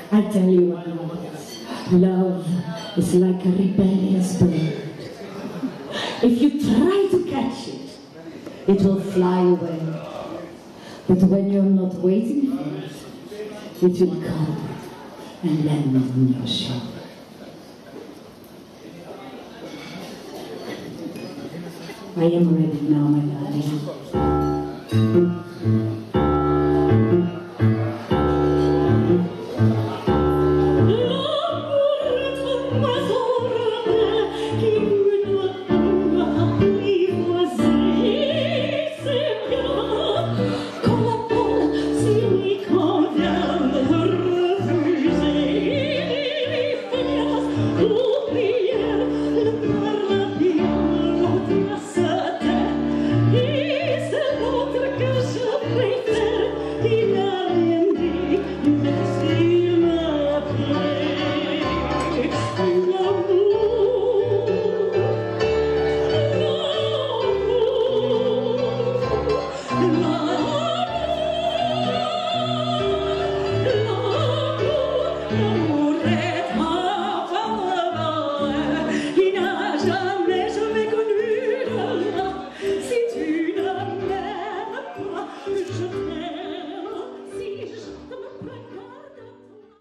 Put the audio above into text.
I tell you what love is like a rebellious bird. If you try to catch it, it will fly away. But when you're not waiting for it, it will come and land on your shoulder. I am ready now, my darling.